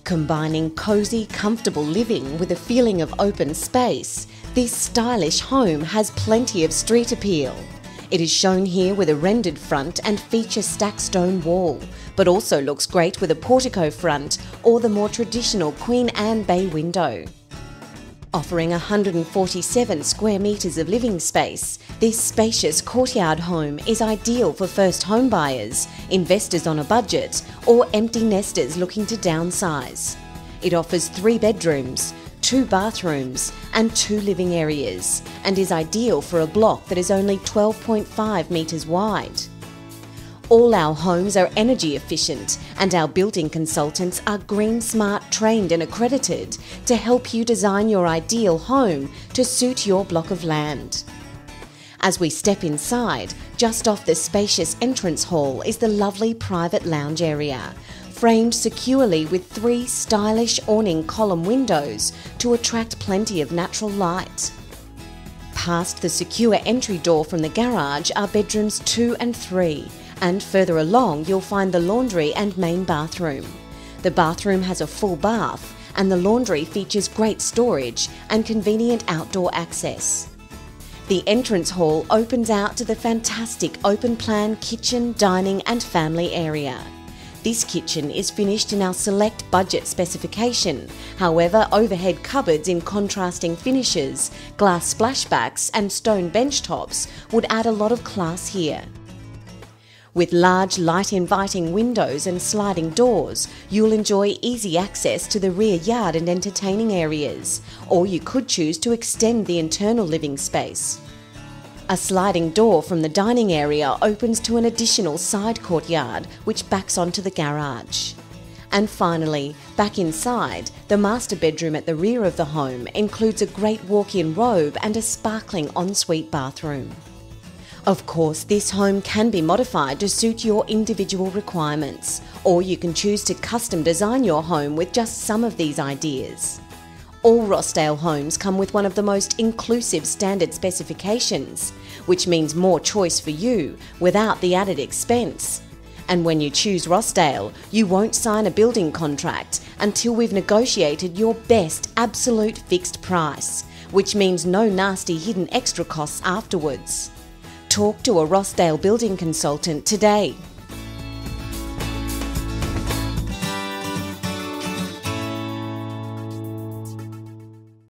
Combining cosy, comfortable living with a feeling of open space, this stylish home has plenty of street appeal. It is shown here with a rendered front and features stacked stone wall, but also looks great with a portico front or the more traditional Queen Anne bay window. Offering 147 square metres of living space, this spacious courtyard home is ideal for first home buyers, investors on a budget, or empty nesters looking to downsize. It offers 3 bedrooms, 2 bathrooms and 2 living areas, and is ideal for a block that is only 12.5 metres wide. All our homes are energy efficient, and our building consultants are Green Smart trained and accredited to help you design your ideal home to suit your block of land. As we step inside, just off the spacious entrance hall is the lovely private lounge area, framed securely with 3 stylish awning column windows to attract plenty of natural light. Past the secure entry door from the garage are bedrooms 2 and 3, and further along you'll find the laundry and main bathroom. The bathroom has a full bath, and the laundry features great storage and convenient outdoor access. The entrance hall opens out to the fantastic open-plan kitchen, dining and family area. This kitchen is finished in our select budget specification. However, overhead cupboards in contrasting finishes, glass splashbacks and stone bench tops would add a lot of class here. With large, light-inviting windows and sliding doors, you'll enjoy easy access to the rear yard and entertaining areas, or you could choose to extend the internal living space. A sliding door from the dining area opens to an additional side courtyard, which backs onto the garage. And finally, back inside, the master bedroom at the rear of the home includes a great walk-in robe and a sparkling ensuite bathroom. Of course, this home can be modified to suit your individual requirements, or you can choose to custom design your home with just some of these ideas. All Rossdale homes come with one of the most inclusive standard specifications, which means more choice for you without the added expense. And when you choose Rossdale, you won't sign a building contract until we've negotiated your best absolute fixed price, which means no nasty hidden extra costs afterwards. Talk to a Rossdale building consultant today.